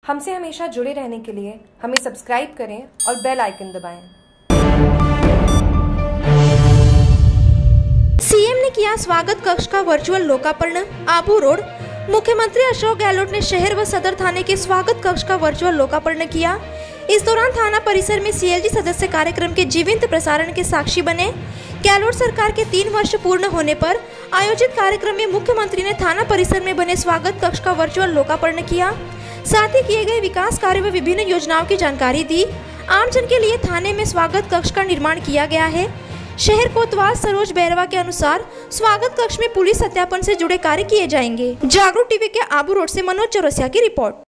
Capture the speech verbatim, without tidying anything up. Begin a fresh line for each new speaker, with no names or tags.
हमसे हमेशा जुड़े रहने के लिए हमें सब्सक्राइब करें और बेल आइकन दबाएं।
सीएम ने किया स्वागत कक्ष का वर्चुअल लोकार्पण। आबू रोड। मुख्यमंत्री अशोक गहलोत ने शहर व सदर थाने के स्वागत कक्ष का वर्चुअल लोकार्पण किया। इस दौरान थाना परिसर में सीएलजी सदस्य कार्यक्रम के जीवंत प्रसारण के साक्षी बने। गहलोत सरकार के तीन वर्ष पूर्ण होने पर आयोजित कार्यक्रम में मुख्यमंत्री ने थाना परिसर में बने स्वागत कक्ष का वर्चुअल लोकार्पण किया। साथ ही किए गए विकास कार्य व विभिन्न योजनाओं की जानकारी दी। आमजन के लिए थाने में स्वागत कक्ष का निर्माण किया गया है। शहर कोतवाल सरोज बैरवा के अनुसार स्वागत कक्ष में पुलिस सत्यापन से जुड़े कार्य किए जाएंगे। जागरूक टीवी के आबू रोड से मनोज चौरसिया की रिपोर्ट।